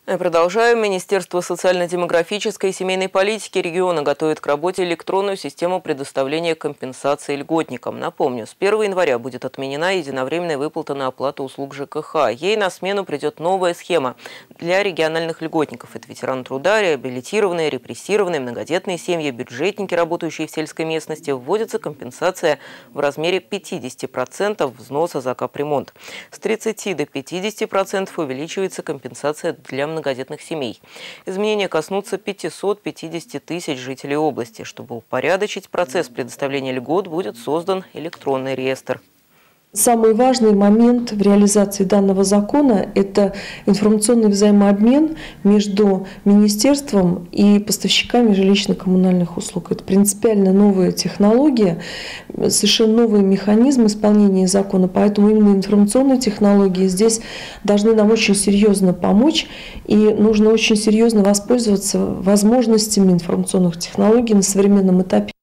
Продолжаем. Министерство социально-демографической и семейной политики региона готовит к работе электронную систему предоставления компенсации льготникам. Напомню, с 1 января будет отменена единовременная выплата на оплату услуг ЖКХ. Ей на смену придет новая схема для региональных льготников. Это ветераны труда, реабилитированные, репрессированные, многодетные семьи, бюджетники, работающие в сельской местности. Вводится компенсация в размере 50% взноса за капремонт. С 30 до 50% увеличивается компенсация для многодетных семей. Изменения коснутся 550 тысяч жителей области. Чтобы упорядочить процесс предоставления льгот, будет создан электронный реестр. Самый важный момент в реализации данного закона – это информационный взаимообмен между министерством и поставщиками жилищно-коммунальных услуг. Это принципиально новая технология, совершенно новый механизм исполнения закона, поэтому именно информационные технологии здесь должны нам очень серьезно помочь, и нужно очень серьезно воспользоваться возможностями информационных технологий на современном этапе.